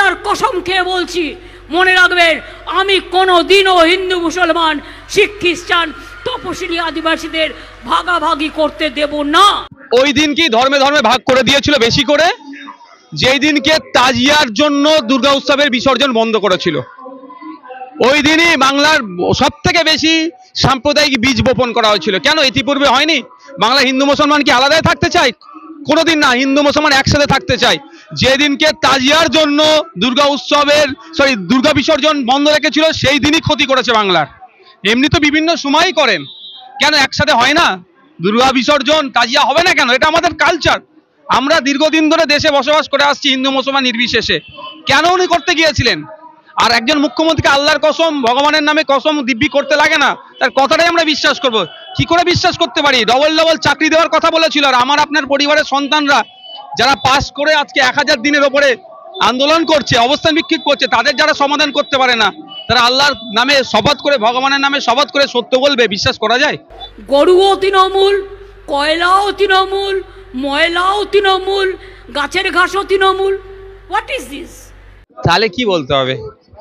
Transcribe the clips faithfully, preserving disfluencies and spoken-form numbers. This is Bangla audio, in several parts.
আল্লাহর কসম খেয়ে বলছি, মনে রাখবেন, আমি কোনো দিনও হিন্দু মুসলমান শিখ খ্রিস্টান তপশিলি আদিবাসীদের ভাগাভাগি করতে দেব না। ওই দিন কি ধর্মে ধর্মে ভাগ করে দিয়েছিল বেশি করে, যেই দিনকে তাজিয়ার জন্য দুর্গা উৎসবের বিসর্জন বন্ধ করেছিল, ওই দিনই বাংলার সব থেকে বেশি সাম্প্রদায়িক বীজ বপন করা হয়েছিল। কেন ইতিপূর্বে হয়নি? বাংলা হিন্দু মুসলমান কি আলাদাই থাকতে চায়? কোনোদিন না, হিন্দু মুসলমান একসাথে থাকতে চায়। যেদিনকে তাজিয়ার জন্য দুর্গা উৎসবের সরি দুর্গা বিসর্জন বন্ধ রেখেছিল, সেই দিনই ক্ষতি করেছে বাংলার। এমনি তো বিভিন্ন সময়ই করেন, কেন একসাথে হয় না? দুর্গা বিসর্জন তাজিয়া হবে না কেন? এটা আমাদের কালচার। আমরা দীর্ঘদিন ধরে দেশে বসবাস করে আসছি হিন্দু মুসলমান নির্বিশেষে। কেন উনি করতে গিয়েছিলেন? আর একজন মুখ্যমন্ত্রীকে আল্লাহর কসম, ভগবানের নামে কসম দিব্যি করতে লাগে না? তার কথাটাই আমরা বিশ্বাস করব। কি করে বিশ্বাস করতে পারি? ডবল ডবল চাকরি দেওয়ার কথা বলেছিল, আর আমার আপনার পরিবারের সন্তানরা যারা পাস করে আজকে এক হাজার দিনের ওপরে আন্দোলন করছে, অবস্থান বিক্ষোভ করছে, তাদের যারা সমাধান করতে পারে না, তারা আল্লাহর নামে শপথ করে, ভগবানের নামে শপথ করে সত্য বলবে, বিশ্বাস করা যায়? গরুও তৃণমূল, কয়লাও তৃণমূল, ময়লাও তৃণমূল, গাছের ঘাসও তৃণমূল। What is this? তাহলে কি বলতে হবে?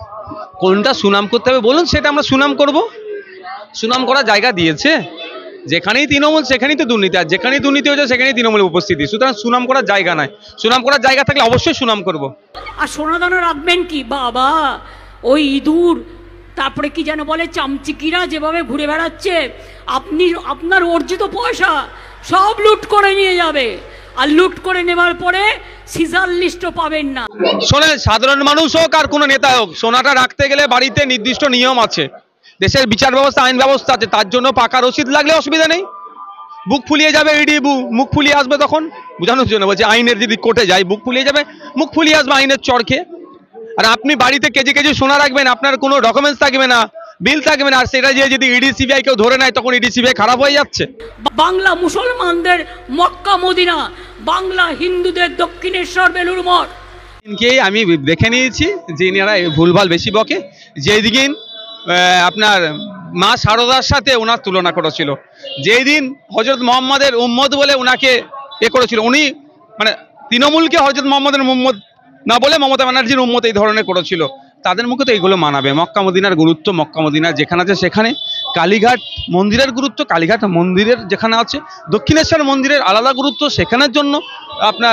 কোনটা সুনাম করতে হবে বলুন, সেটা আমরা সুনাম করব। সুনাম করার জায়গা দিয়েছে, যেখানেই তৃণমূল সেখানেই তো দুর্নীতি, আর যেখানেই দুর্নীতি হয়েছে সেখানেই তৃণমূলের উপস্থিতি। সুতরাং সুনাম করার জায়গা নাই। সুনাম করার জায়গা থাকলে অবশ্যই সুনাম করব। আর সোনাদানা রাখবেন কি বাবা? ওই ইঁদুর, তারপরে কি যেন বলে চামচিকিরা যেভাবে ঘুরে বেড়াচ্ছে, আপনি আপনার অর্জিত পয়সা সব লুট করে নিয়ে যাবে, আর লুট করে নেওয়ার পরে সিজার লিস্টও পাবেন না। শোনেন, সাধারণ মানুষ হোক আর কোনো নেতা হোক, সোনাটা রাখতে গেলে বাড়িতে নির্দিষ্ট নিয়ম আছে, দেশের বিচার ব্যবস্থা, আইন ব্যবস্থা আছে, তার জন্য পাকা রসিদ লাগলে অসুবিধা নেই। বুক ফুলিয়ে যাবে, ইডি মুখ ফুলিয়ে আসবে, তখন বোঝানোর জন্য বলছে আইনের যদি কোর্টে যায় বুক ফুলিয়ে যাবে, মুখ ফুলিয়ে আসবে আইনের চরকে। আর আপনি বাড়িতে কেজি কেজি সোনা রাখবেন, আপনার কোনো ডকুমেন্টস থাকবে না, বিল থাকবে না, আর সেটা যে যদি ইডি সিবিআই কেউ ধরে নেয়, তখন ইডি সিবিআই খারাপ হয়ে যাচ্ছে। বাংলা মুসলমানদের মক্কা মদিনা, বাংলা হিন্দুদের দক্ষিণেশ্বর বেলুড় মঠ। আমি দেখে নিয়েছি যে এনারা ভুলভাল বেশি বকে। যেই দিন আপনার মা শারদার সাথে ওনার তুলনা করেছিল, যেই দিন হজরত মোহাম্মদের উম্মত বলে ওনাকে এ করেছিল, উনি মানে তৃণমূলকে হজরত মোহাম্মদের উম্মত না বলে মমতা ব্যানার্জির উম্মত এই ধরনের করেছিল, তাদের মুখে তো এইগুলো মানাবে। মক্কা মদিনার গুরুত্ব মক্কা মদিনা যেখানে আছে সেখানে, কালীঘাট মন্দিরের গুরুত্ব কালীঘাট মন্দিরের যেখানে আছে, দক্ষিণেশ্বর মন্দিরের আলাদা গুরুত্ব সেখানের জন্য, আপনার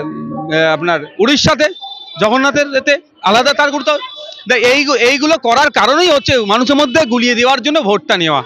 আপনার উড়িষ্যাতে জগন্নাথের এতে আলাদা তার গুরুত্ব। এই এইগুলো করার কারণেই হচ্ছে মানুষের মধ্যে গুলিয়ে দেওয়ার জন্য ভোটটা নেওয়া।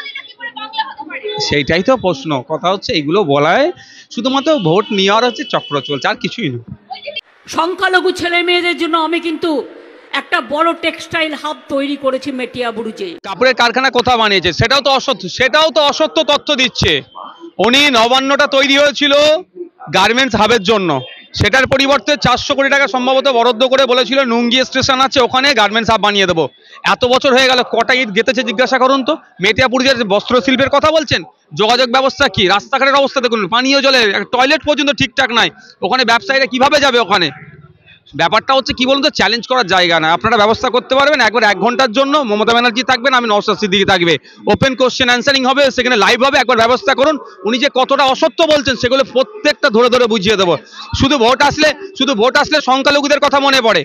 সেইটাই তো প্রশ্ন। কথা হচ্ছে এইগুলো বলায় শুধুমাত্র ভোট নেওয়ার হচ্ছে চক্র চলছে, আর কিছুই না। সংখ্যালঘু ছেলে মেয়েদের জন্য আমি কিন্তু একটা বড় টেক্সটাইল হাব তৈরি করেছি মেটিয়াবুরুজে। কাপড়ের কারখানা কোথাও বানিয়েছে, সেটাও তো অসত্য, সেটাও তো অসত্য তথ্য দিচ্ছে। উনি নবান্নটা তৈরি হয়েছিল গার্মেন্টস হাবের জন্য, সেটার পরিবর্তে চারশো কোটি টাকা সম্ভবত বরাদ্দ করে বলেছিল নুঙ্গি স্টেশন আছে ওখানে গার্মেন্টস হাব বানিয়ে দেবো। এত বছর হয়ে গেল, কটা ইট গেঁথেছে জিজ্ঞাসা করুন তো। মেটিয়াবুরুজের বস্ত্র শিল্পের কথা বলছেন, যোগাযোগ ব্যবস্থা কি, রাস্তাঘাটের অবস্থা দেখুন, পানীয় জলের টয়লেট পর্যন্ত ঠিকঠাক নাই। ওখানে ব্যবসায়ীরা কিভাবে যাবে ওখানে? ব্যাপারটা হচ্ছে কি বলুন তো, চ্যালেঞ্জ করার জায়গা না। আপনারা ব্যবস্থা করতে পারবেন একবার এক ঘন্টার জন্য, মমতা ব্যানার্জি থাকবেন, আমি নওশাদ সিদ্দিকী থাকবে, ওপেন কোশ্চেন অ্যান্সারিং হবে, সেখানে লাইভ হবে, একবার ব্যবস্থা করুন। উনি যে কতটা অসত্য বলছেন সেগুলো প্রত্যেকটা ধরে ধরে বুঝিয়ে দেবো। শুধু ভোট আসলে শুধু ভোট আসলে সংখ্যালঘুদের কথা মনে পড়ে,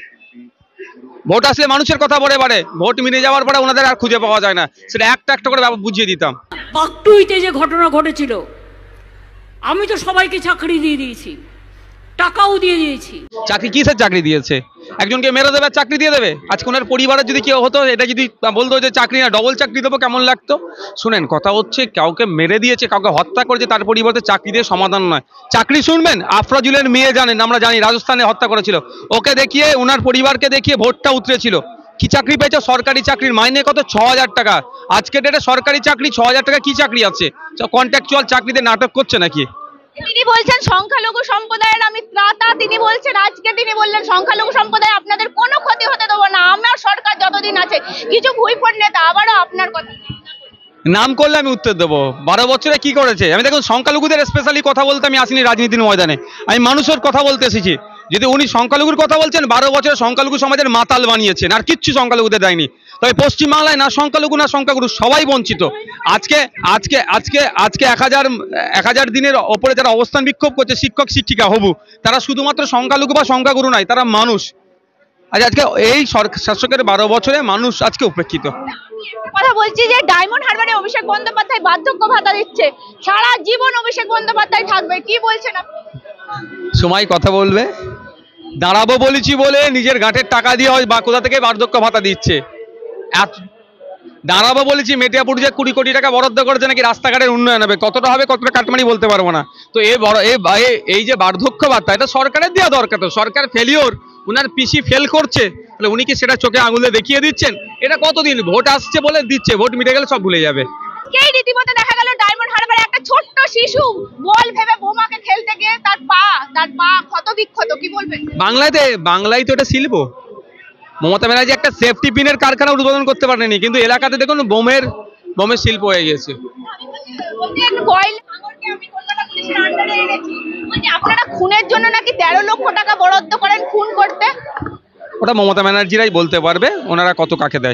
ভোট আসলে মানুষের কথা মনে পড়ে, ভোট মিটে যাওয়ার পরে ওনাদের আর খুঁজে পাওয়া যায় না। সেটা একটা একটা করে বুঝিয়ে দিতাম। পাকটুইতে যে ঘটনা ঘটেছিল, আমি তো সবাইকে চাকরি দিয়ে দিয়েছি, টাকাও দিয়ে দিয়েছি। চাকরি কিসের চাকরি দিয়েছে? একজনকে মেরে দেবে, চাকরি দিয়ে দেবে? আজকে ওনার পরিবারের যদি কেউ হতো, এটা যদি বলতো যে চাকরি না ডবল চাকরি দেবো, কেমন লাগতো? শুনেন, কথা হচ্ছে কাউকে মেরে দিয়েছে, কাউকে হত্যা করেছে, তার পরিবর্তে চাকরি দিয়ে সমাধান নয়। চাকরি শুনবেন, আফরাজুলের মেয়ে জানেন, আমরা জানি রাজস্থানে হত্যা করেছিল, ওকে দেখিয়ে ওনার পরিবারকে দেখিয়ে ভোটটা উতরেছিল। কি চাকরি পেয়েছে? সরকারি চাকরির মাইনে কত? ছ হাজার টাকা। আজকে ডেটে সরকারি চাকরি ছ হাজার টাকা কি চাকরি আছে? কন্ট্রাকচুয়াল চাকরিতে নাটক করছে নাকি? তিনি বলছেন সংখ্যালঘু সম্প্রদায়ের আমি ত্রাতা, তিনি বলছেন আজকে তিনি বললেন সংখ্যালঘু সম্প্রদায় আপনাদের কোনো ক্ষতি হতে দেবো না, আমার সরকার যতদিন আছে। কিছু ভুইফোঁড় নেতা আবারও আপনার কথা নাম করলে আমি উত্তর দেবো। বারো বছরে কি করেছে? আমি দেখুন, সংখ্যালঘুদের স্পেশালি কথা বলতে আমি আসিনি রাজনীতির ময়দানে, আমি মানুষের কথা বলতে এসেছি। যদি উনি সংখ্যালঘুর কথা বলছেন, বারো বছরে সংখ্যালঘু সমাজের মাতাল বানিয়েছেন, আর কিচ্ছু সংখ্যালঘুদের দেয়নি। তবে পশ্চিমবাংলায় না সংখ্যালঘু না সংখ্যাগুরু সবাই বঞ্চিত। আজকে আজকে আজকে আজকে এক হাজার এক হাজার দিনের ওপরে যারা অবস্থান বিক্ষোভ করছে, শিক্ষক শিক্ষিকা হবু, তারা শুধুমাত্র সংখ্যালঘু বা সংখ্যাগুরু নয়, তারা মানুষ। আজ আজকে এই সরকার শাসকের বারো বছরে মানুষ আজকে উপেক্ষিত। কথা বলছি যে ডায়মন্ড হারবারে অভিষেক বন্দ্যোপাধ্যায় বার্ধক্য ভাতা দিচ্ছে, সারা জীবন অভিষেক বন্দ্যোপাধ্যায় থাকবে, কি বলছেন আপনি? সময় কথা বলবে। দাঁড়াবো বলেছি বলে নিজের গাঁটের টাকা দিয়ে হয় বা কোথা থেকে বার্ধক্য ভাতা দিচ্ছে। এত দাঁড়াবো বলেছি, মেটিয়াপুর যে কুড়ি কোটি টাকা বরাদ্দ করেছে নাকি রাস্তাঘাটের উন্নয়ন হবে, কতটা হবে কতটা কাটমানি বলতে পারবো না। তো এই বড় এই যে বার্ধক্য ভাতা, এটা সরকারের দেওয়া দরকার। তো সরকার ফেলিওর, উনার পিসি ফেল করছে, তাহলে উনি কি সেটা চোখে আঙুলে দেখিয়ে দিচ্ছেন? এটা কতদিন ভোট আসছে বলে দিচ্ছে, ভোট মিটে গেলে সব ভুলে যাবে। কে রীতিমতো দেখা গেল ডায়মন্ড হারবারে একটা ছোট্ট শিশু বল ভেবে বোমাকে খেলতে গিয়ে তার পা তার পা ক্ষত বিক্ষত, কি বলবেন? বাংলাতে বাংলায় তো এটা শিল্প। মমতা ব্যানার্জি একটা সেফটি পিনের কারখানা উদ্বোধন করতে পারেনি, কিন্তু এলাকাতে দেখুন বোমের বোমের শিল্প হয়ে গেছে। আপনারা খুনের জন্য নাকি তেরো লক্ষ টাকা বরাদ্দ করেন খুন করতে। ওটা মমতা ব্যানার্জিরাই বলতে পারবে ওনারা কত কাকে দেয়।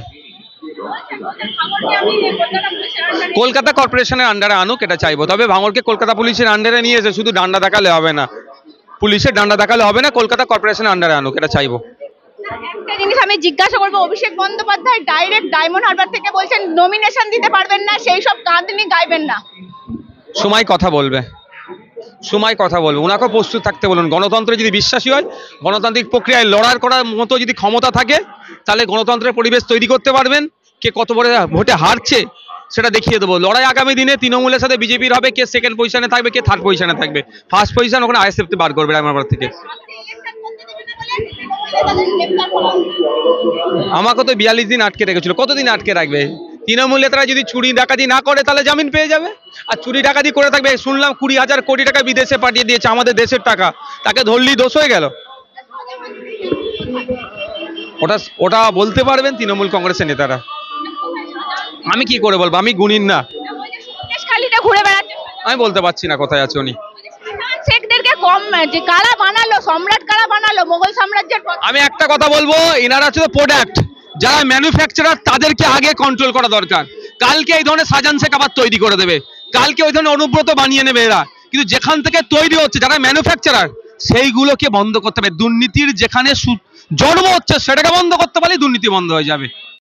কলকাতা কর্পোরেশনের আন্ডারে আনুক, এটা চাইবো। তবে ভাঙড়কে কলকাতা পুলিশের আন্ডারে নিয়ে এসে শুধু ডান্ডা দেখালে হবে না, পুলিশের ডান্ডা দেখালে হবে না, কলকাতা কর্পোরেশনের আন্ডারে আনুক, এটা চাইবো। একটা জিনিস আমি জিজ্ঞাসা করবো, অভিষেক বন্দ্যোপাধ্যায় ডাইরেক্ট ডায়মন্ড হারবার থেকে বলছেন নমিনেশন দিতে পারবেন না, সেই সব কাঁদনি গাইবেন না। সময় কথা বলবে, সময় কথা বলবে। ওনাকেও প্রস্তুত থাকতে বলুন। গণতন্ত্রে যদি বিশ্বাসী হয়, গণতান্ত্রিক প্রক্রিয়ায় লড়াই করার মতো যদি ক্ষমতা থাকে, তাহলে গণতন্ত্রের পরিবেশ তৈরি করতে পারবেন। কে কত বড় ভোটে হারছে সেটা দেখিয়ে দেবো। লড়াই আগামী দিনে তৃণমূলের সাথে বিজেপির হবে, কে সেকেন্ড পজিশনে থাকবে, কে থার্ড পজিশনে থাকবে। ফার্স্ট পজিশন ওখানে আইএসএফ বার করবে আমার থেকে। আমাকে তো বিয়াল্লিশ দিন আটকে রেখেছিল, কতদিন আটকে রাখবে? তৃণমূল নেতারা যদি চুরি ডাকাতি না করে তাহলে জামিন পেয়ে যাবে, আর চুরি ডাকাতি করে থাকবে। শুনলাম কুড়ি হাজার কোটি টাকা বিদেশে পাঠিয়ে দিয়েছে, আমাদের দেশের টাকা, তাকে ধরলেই দোষ হয়ে গেল। ওটা ওটা বলতে পারবেন তৃণমূল কংগ্রেসের নেতারা, আমি কি করে বলবো? আমি গুণিন না, ঘুরে বেড়াচ্ছে। আমি বলতে পারছি না কোথায় আছে উনি। শেখদেরকে কম যে কারা বানালো, সম্রাট কারা বানালো মোগল সাম্রাজ্যের। আমি একটা কথা বলবো, এনারা হচ্ছে প্রোডাক্ট, যারা ম্যানুফ্যাকচারার তাদেরকে আগে কন্ট্রোল করা দরকার। কালকে এই ধরনের সাজান শেখ আবার তৈরি করে দেবে, কালকে ওই ধরনের অনুব্রত বানিয়ে নেবে এরা। কিন্তু যেখান থেকে তৈরি হচ্ছে, যারা ম্যানুফ্যাকচারার, সেইগুলোকে বন্ধ করতে হবে। দুর্নীতির যেখানে জন্ম হচ্ছে সেটাকে বন্ধ করতে পারলে দুর্নীতি বন্ধ হয়ে যাবে।